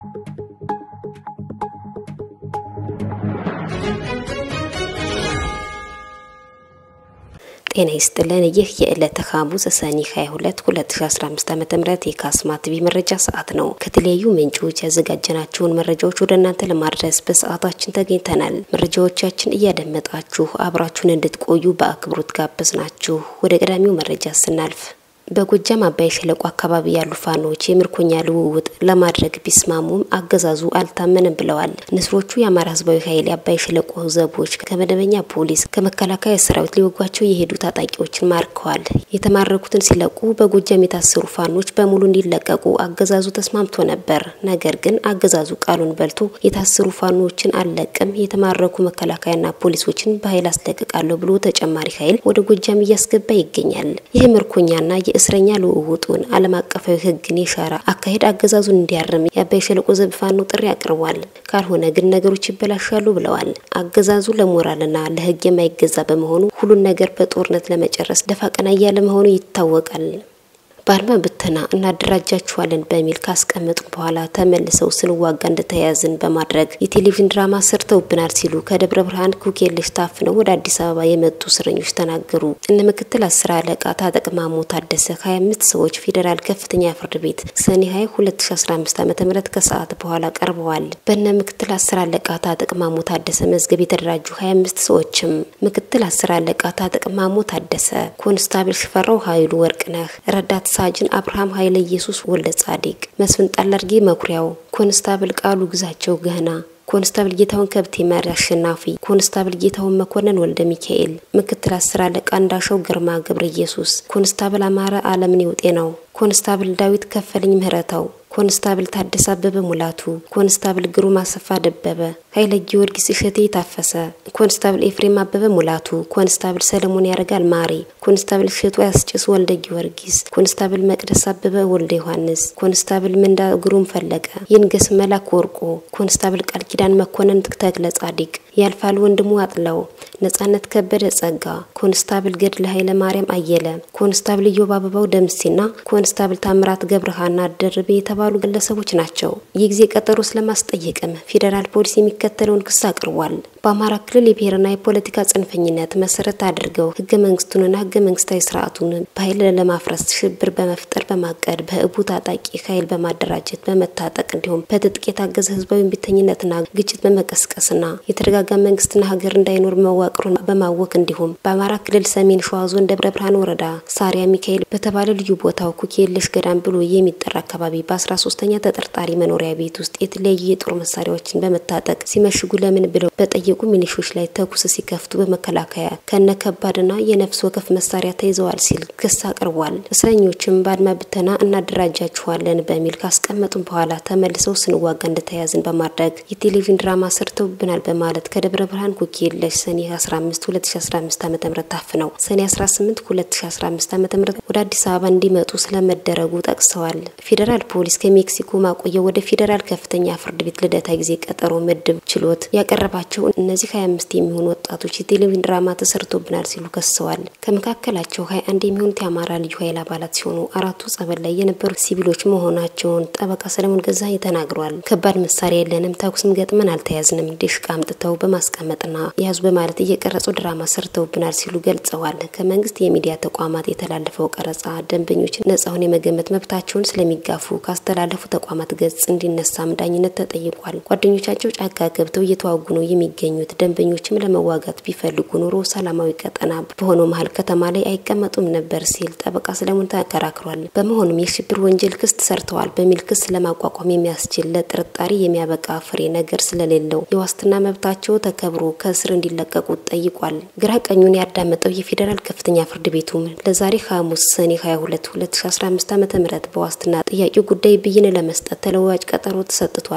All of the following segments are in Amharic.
ጤና ይስጥልን ይህ የዕለተ ሐሙስ ሰኔ 22 2015 ዓ.ም የካስማ ቲቪ መረጃ ሰዓት ነው። ከተለያዩ ምንጮች ያዘጋጀናቸውን መረጃዎች ወደ እናንተ ለማድረስ በሰዓታችን ተገኝተናል። መረጃዎቻችን እያደመጣችሁ አብራችሁን እንድትቆዩ በአክብሮት ጋበዝናችሁ። ወደ ቀዳሚው መረጃ ስናልፍ በጎጃም አባይ ሸለቆ አካባቢ ያሉ ፋኖች የምርኮኛ ልውውጥ ለማድረግ ቢስማሙም አገዛዙ አልታመነም ብለዋል። ንስሮቹ የአማራ ህዝባዊ ኃይል አባይ ሸለቆ ዘቦች ከመደበኛ ፖሊስ ከመከላከያ ሰራዊት ሊወጓቸው የሄዱ ታጣቂዎችን ማርከዋል። የተማረኩትን ሲለቁ በጎጃም የታሰሩ ፋኖች በሙሉ እንዲለቀቁ አገዛዙ ተስማምቶ ነበር። ነገር ግን አገዛዙ ቃሉን በልቶ የታሰሩ ፋኖችን አልለቅም፣ የተማረኩ መከላከያና ፖሊሶችን በኃይል አስለቅቃለሁ ብሎ ተጨማሪ ኃይል ወደ ጎጃም እያስገባ ይገኛል። ይህ ምርኮኛና እስረኛ ልውውጡን ዓለም አቀፋዊ ህግን የሻራ አካሄድ አገዛዙን እንዲያርም የአባይ ሸለቆ ዘብ ፋኖ ጥሪ አቅርቧል። ካልሆነ ግን ነገሮች ይበላሻሉ ብለዋል። አገዛዙ ለሞራልና ለህግ የማይገዛ በመሆኑ ሁሉን ነገር በጦርነት ለመጨረስ ደፋ ቀና እያለ መሆኑ ይታወቃል። ባርማ ብተና እናደራጃችኋለን በሚል ካስቀመጡ በኋላ ተመልሰው ስንዋጋ እንደተያያዝን በማድረግ የቴሌቪዥን ድራማ ሰርተውብናል ሲሉ ከደብረ ብርሃን ኩኬልሽ ታፍነው ወደ አዲስ አበባ የመጡ እስረኞች ተናገሩ። እነ ምክትል 10 አለቃ ታጠቅ ማሞ ታደሰ 25 ሰዎች ፌደራል ከፍተኛ ፍርድ ቤት ሰኔ 20 2015 ዓ.ም ከሰዓት በኋላ ቀርበዋል። በእነ ምክትል 10 አለቃ ታጠቅ ማሞ ታደሰ መዝገብ የተደራጁ 25 ሰዎችም ምክትል 10 አለቃ ታጠቅ ማሞ ታደሰ፣ ኮንስታብል ሽፈራው ኃይሉ ወርቅነህ፣ ረዳት ሳጅን አብርሃም ኃይለ ኢየሱስ ወልደ ጻዲቅ፣ መስፍን ጣላርጌ መኩሪያው፣ ኮንስታብል ቃሉ ግዛቸው ገህና፣ ኮንስታብል ጌታውን ከብቴ ማሪ አሸናፊ፣ ኮንስታብል ጌታውን መኮንን ወልደ ሚካኤል፣ ምክትል 10 አለቃ እንዳሻው ግርማ ገብረ ኢየሱስ፣ ኮንስታብል አማራ ዓለምኔው ጤናው፣ ኮንስታብል ዳዊት ከፈልኝ ምህረታው፣ ኮንስታብል ታደሰ አበበ ሙላቱ፣ ኮንስታብል ግሩም አሰፋ ደበበ፣ ኃይለ ጊዮርጊስ እሸቴ ታፈሰ፣ ኮንስታብል ኤፍሬም አበበ ሙላቱ፣ ኮንስታብል ሰለሞን ያረጋል ማሪ፣ ኮንስታብል እሸቱ ያስጭስ ወልደ ጊዮርጊስ፣ ኮንስታብል መቅደስ አበበ ወልደ ዮሐንስ፣ ኮንስታብል ምንዳ ግሩም ፈለቀ፣ ይንገስ መላክ ወርቆ፣ ኮንስታብል ቃል ኪዳን መኮንን ተክለ ጻዲቅ፣ ያልፋል ወንድሙ አጥለው፣ ነጻነት ከበደ ጸጋ፣ ኮንስታብል ገድለ ኃይለ ማርያም አየለ፣ ኮንስታብል ዮባ አበባው ደምሲና ኮንስታብል ታምራት ገብረሃና ደርቤ የተባሉ ግለሰቦች ናቸው። የጊዜ ቀጠሮ ስለማስጠየቅም ፌደራል ፖሊስ የሚከተለውን ክስ አቅርቧል። በአማራ ክልል የብሔርና የፖለቲካ ጽንፈኝነት መሰረት አድርገው ህገ መንግስቱንና ህገ መንግስታዊ ስርዓቱን በኃይል ለማፍረስ ሽብር በመፍጠር በማቀድ በእቡ ታጣቂ ኃይል በማደራጀት በመታጠቅ እንዲሁም በትጥቅ የታገዘ ህዝባዊ እምቢተኝነትና ግጭት በመቀስቀስና የተረጋጋ መንግስትና ሀገር እንዳይኖር መዋቅሩን በማወክ እንዲሁም በአማራ ክልል ሰሜን ሸዋ ዞን ደብረ ብርሃን ወረዳ ሳሪያ ሚካኤል በተባለ ልዩ ቦታው ኩኬልሽ ገዳም ብሎ የሚጠራ አካባቢ በ13ኛ ተጠርጣሪ መኖሪያ ቤት ውስጥ የተለያዩ የጦር መሳሪያዎችን በመታጠቅ ሲመሽጉ ለምን ብለው በጠየቁ ሚሊሾች ላይ ተኩስ ሲከፍቱ በመከላከያ ከነከባድና የነፍስ ወከፍ መሳሪያ ተይዘዋል ሲል ክስ አቅርቧል። እስረኞችም ባድማ ብተና እናደራጃችኋለን በሚል ካስቀመጡ በኋላ ተመልሰው ስንዋጋ እንደተያያዝን በማድረግ የቴሌቪዥን ድራማ ሰርተውብናል በማለት ከደብረ ብርሃን ኩኬልሽ ሰኔ 15 2015 ዓ.ም ታፍነው ሰኔ 18 2015 ዓ.ም ወደ አዲስ አበባ እንዲመጡ ስለመደረጉ ጠቅሰዋል። ፌደራል ፖሊስ ከሜክሲኮ ማቆየ ወደ ፌደራል ከፍተኛ ፍርድ ቤት ልደታ ጊዜ ቀጠሮ ምድብ ችሎት ያቀረባቸው እነዚህ 25 የሚሆኑ ወጣቶች የቴሌቪዥን ድራማ ተሰርቶብናል ሲሉ ከሰዋል። ከመካከላቸው 21 የሚሆኑት የአማራ ልዩ ኃይል አባላት ሲሆኑ አራቱ ጸበል ላይ የነበሩ ሲቪሎች መሆናቸውን ጠበቃ ሰለሞን ገዛኝ ተናግሯል። ከባድ መሳሪያ የለንም፣ ተኩስም ገጥመን አልተያዝንም፣ ዲሽቃ አምጥተው በማስቀመጥና ያዙ በማለት እየቀረጹ ድራማ ሰርተውብናል ሲሉ ገልጸዋል። ከመንግስት የሚዲያ ተቋማት የተላለፈው ቀረጻ ደንበኞች ነፃውን የመገመት መብታቸውን ስለሚጋፉ ካስተላለፉ ተቋማት ገጽ እንዲነሳም ዳኝነት ተጠይቋል። ጓደኞቻቸው ጫካ ገብተው እየተዋጉ ነው የሚገኙት ደንበኞችም ለመዋጋት ቢፈልጉ ኑሮ ሰላማዊ ቀጠና በሆነው መሃል ከተማ ላይ አይቀመጡም ነበር ሲል ጠበቃ ሰለሞን ተከራክሯል። በመሆኑም የሽብር ወንጀል ክስ ሰርተዋል በሚል ክስ ለማቋቋም የሚያስችል ለጥርጣሬ የሚያበቃ ፍሬ ነገር ስለሌለው የዋስትና መብታቸው ተከብሮ ከእስር እንዲለቀቁ ጠይቋል። ግራ ቀኙን ያዳመጠው የፌደራል ከፍተኛ ፍርድ ቤቱም ለዛሬ ሐሙስ ሰኔ 22 2015 ዓ.ም በዋስትና ጥያቄው ጉዳይ ብይን ለመስጠት ተለዋጭ ቀጠሮ ተሰጥቷል።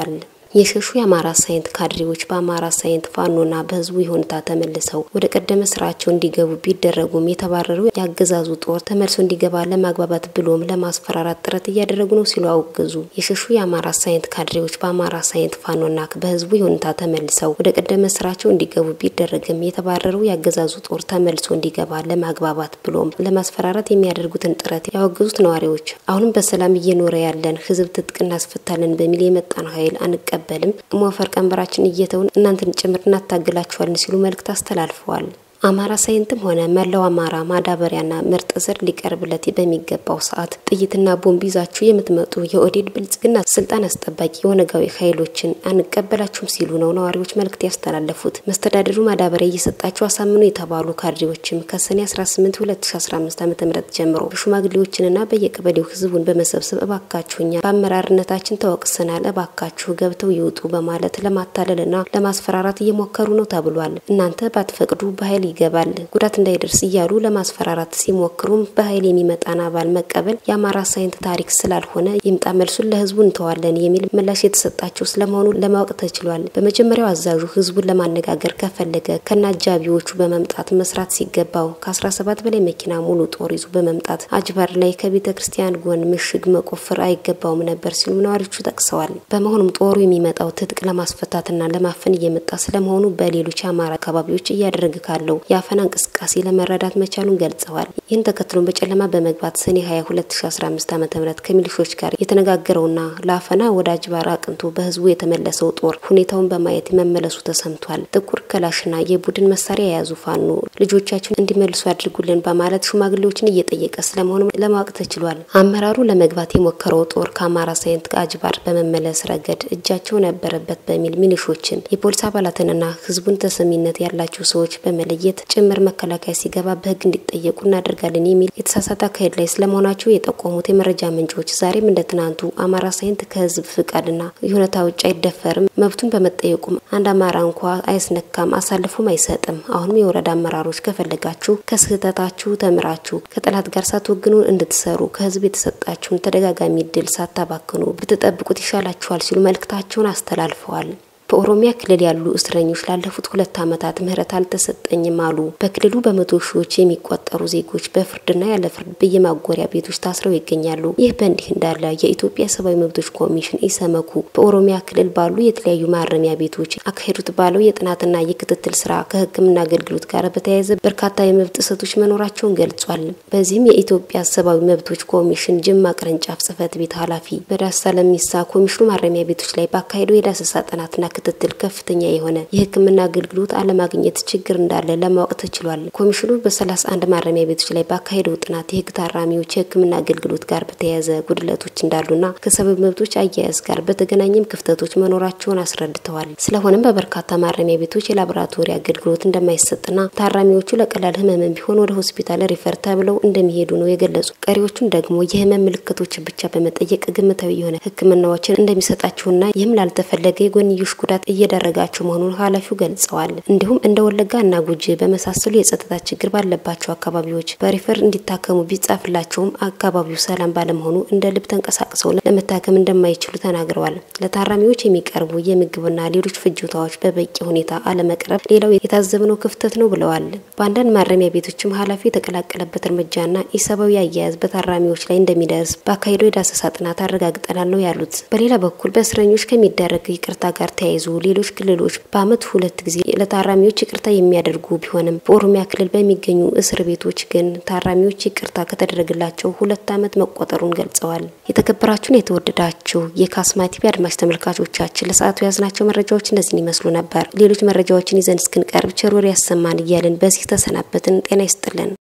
የሸሹ የአማራ ሳይንት ካድሬዎች በአማራ ሳይንት ፋኖና በህዝቡ ይሁንታ ተመልሰው ወደ ቀደመ ስራቸው እንዲገቡ ቢደረጉም የተባረሩ ያገዛዙ ጦር ተመልሶ እንዲገባ ለማግባባት ብሎም ለማስፈራራት ጥረት እያደረጉ ነው ሲሉ አወገዙ። የሸሹ የአማራ ሳይንት ካድሬዎች በአማራ ሳይንት ፋኖና በህዝቡ ይሁንታ ተመልሰው ወደ ቀደመ ስራቸው እንዲገቡ ቢደረግም የተባረሩ ያገዛዙ ጦር ተመልሶ እንዲገባ ለማግባባት ብሎም ለማስፈራራት የሚያደርጉትን ጥረት ያወገዙት ነዋሪዎች አሁንም በሰላም እየኖረ ያለን ህዝብ ትጥቅ እናስፈታለን በሚል የመጣን ኃይል አንቀበልም ሞፈር ቀንበራችን እየተውን እናንተን ጭምርና ታግላችኋል ሲሉ መልእክት አስተላልፈዋል። አማራ ሳይንትም ሆነ መላው አማራ ማዳበሪያና ምርጥ ዘር ሊቀርብለት በሚገባው ሰዓት ጥይትና ቦምብ ይዛችሁ የምትመጡ የኦዴድ ብልጽግና ስልጣን አስጠባቂ የሆነጋዊ ኃይሎችን አንቀበላችሁም ሲሉ ነው ነዋሪዎች መልእክት ያስተላለፉት። መስተዳድሩ ማዳበሪያ እየሰጣቸው አሳምኑ የተባሉ ካድሬዎችም ከሰኔ 18 2015 ዓ.ም ጀምሮ ሽማግሌዎችንና በየቀበሌው ህዝቡን በመሰብሰብ እባካችሁኛ በአመራርነታችን ተወቅሰናል እባካችሁ ገብተው ይውጡ በማለት ለማታለልና ለማስፈራራት እየሞከሩ ነው ተብሏል። እናንተ ባትፈቅዱ በኃይል ይገባል ጉዳት እንዳይደርስ ይያሉ ለማስፈራራት ሲሞክሩም በኃይል የሚመጣን አባል መቀበል የአማራ ሳይንት ታሪክ ስላልሆነ ይምጣ መልሱን ለህዝቡ እንተዋለን የሚል ምላሽ የተሰጣቸው ስለመሆኑ ለማወቅ ተችሏል። በመጀመሪያው አዛዡ ህዝቡን ለማነጋገር ከፈለገ ከናጃቢዎቹ በመምጣት መስራት ሲገባው ከ17 በላይ መኪና ሙሉ ጦር ይዞ በመምጣት አጅባር ላይ ከቤተክርስቲያን ጎን ምሽግ መቆፈር አይገባውም ነበር ሲሉ ነዋሪዎቹ ጠቅሰዋል። በመሆኑም ጦሩ የሚመጣው ትጥቅ ለማስፈታትና ለማፈን እየመጣ ስለመሆኑ በሌሎች አማራ አካባቢዎች እያደረገ ካለው ያፈና እንቅስቃሴ ለመረዳት መቻሉን ገልጸዋል። ይህን ተከትሎ በጨለማ በመግባት ሰኔ 22 2015 ዓ.ም ከሚሊሾች ጋር የተነጋገረውና ለአፈና ወደ አጅባር አቅንቶ በህዝቡ የተመለሰው ጦር ሁኔታውን በማየት መመለሱ ተሰምቷል። ጥቁር ከላሽና የቡድን መሳሪያ የያዙ ፋኖ ልጆቻችን እንዲመልሱ አድርጉልን በማለት ሽማግሌዎችን እየጠየቀ ስለመሆኑ ለማወቅ ተችሏል። አመራሩ ለመግባት የሞከረው ጦር ከአማራ ሳይንት አጅባር በመመለስ ረገድ እጃቸው ነበረበት በሚል ሚሊሾችን የፖሊስ አባላትንና ህዝቡን ተሰሚነት ያላቸው ሰዎች በመለየት ጭምር መከላከያ ሲገባ በህግ እንዲጠየቁ እናደርጋለን የሚል የተሳሳተ አካሄድ ላይ ስለመሆናቸው የጠቆሙት የመረጃ ምንጮች ዛሬም እንደትናንቱ አማራ ሳይንት ከህዝብ ፍቃድና ይሁንታ ውጭ አይደፈርም መብቱን በመጠየቁም አንድ አማራ እንኳን አይስነካም አሳልፎም አይሰጥም። አሁንም የወረዳ አመራሮች ከፈለጋችሁ ከስህተታችሁ ተምራችሁ ከጠላት ጋር ሳትወግኑ እንድትሰሩ ከህዝብ የተሰጣችሁን ተደጋጋሚ ድል ሳታባክኑ ብትጠብቁት ይሻላችኋል ሲሉ መልእክታቸውን አስተላልፈዋል። በኦሮሚያ ክልል ያሉ እስረኞች ላለፉት 2 ዓመታት ምህረት አልተሰጠኝም አሉ። በክልሉ በመቶ ሺዎች የሚቆጠሩ ዜጎች በፍርድና ያለ ፍርድ በየማጎሪያ ቤቶች ታስረው ይገኛሉ። ይህ በእንዲህ እንዳለ የኢትዮጵያ ሰብአዊ መብቶች ኮሚሽን ኢሰመኩ በኦሮሚያ ክልል ባሉ የተለያዩ ማረሚያ ቤቶች አካሄዱት ባለው የጥናትና የክትትል ስራ ከህክምና አገልግሎት ጋር በተያያዘ በርካታ የመብት ጥሰቶች መኖራቸውን ገልጿል። በዚህም የኢትዮጵያ ሰብአዊ መብቶች ኮሚሽን ጅማ ቅርንጫፍ ጽህፈት ቤት ኃላፊ በዳሳ ለሚሳ ኮሚሽኑ ማረሚያ ቤቶች ላይ ባካሄደው የዳሰሳ ጥናትና ክትትል ከፍተኛ የሆነ የህክምና አገልግሎት አለማግኘት ችግር እንዳለ ለማወቅ ተችሏል። ኮሚሽኑ በ31 ማረሚያ ቤቶች ላይ ባካሄደው ጥናት የህግ ታራሚዎች የህክምና አገልግሎት ጋር በተያያዘ ጉድለቶች እንዳሉና ከሰብአዊ መብቶች አያያዝ ጋር በተገናኘም ክፍተቶች መኖራቸውን አስረድተዋል። ስለሆነም በበርካታ ማረሚያ ቤቶች የላቦራቶሪ አገልግሎት እንደማይሰጥና ታራሚዎቹ ለቀላል ህመም ቢሆን ወደ ሆስፒታል ሪፈር ተብለው እንደሚሄዱ ነው የገለጹ። ቀሪዎቹን ደግሞ የህመም ምልክቶች ብቻ በመጠየቅ ግምታዊ የሆነ ህክምናዎችን እንደሚሰጣቸውና ይህም ላልተፈለገ የጎንዮሽ ጉዳት እየደረጋቸው መሆኑን ኃላፊው ገልጸዋል። እንዲሁም እንደ ወለጋና ጉጂ በመሳሰሉ የጸጥታ ችግር ባለባቸው አካባቢዎች በሪፈር እንዲታከሙ ቢጻፍላቸውም አካባቢው ሰላም ባለመሆኑ እንደ ልብ ተንቀሳቅሰው ለመታከም እንደማይችሉ ተናግረዋል። ለታራሚዎች የሚቀርቡ የምግብና ሌሎች ፍጆታዎች በበቂ ሁኔታ አለመቅረብ ሌላው የታዘብነው ክፍተት ነው ብለዋል። በአንዳንድ ማረሚያ ቤቶችም ኃላፊው የተቀላቀለበት እርምጃና ኢሰባዊ አያያዝ በታራሚዎች ላይ እንደሚደርስ በአካሄደው የዳሰሳ ጥናት አረጋግጠናል ነው ያሉት። በሌላ በኩል በእስረኞች ከሚደረግ ይቅርታ ጋር ተያይዞ ሌሎች ክልሎች በአመት 2 ጊዜ ለታራሚዎች ይቅርታ የሚያደርጉ ቢሆንም በኦሮሚያ ክልል በሚገኙ እስር ቤቶች ግን ታራሚዎች ይቅርታ ከተደረገላቸው 2 ዓመት መቆጠሩን ገልጸዋል። የተከበራችሁና የተወደዳችሁ የካስማ ቲቪ አድማጭ ተመልካቾቻችን ለሰዓቱ ያዝናቸው መረጃዎች እነዚህን ይመስሉ ነበር። ሌሎች መረጃዎችን ይዘን እስክንቀርብ ቸር ወሬ ያሰማን እያልን በዚህ ተሰናበትን። ጤና ይስጥልን።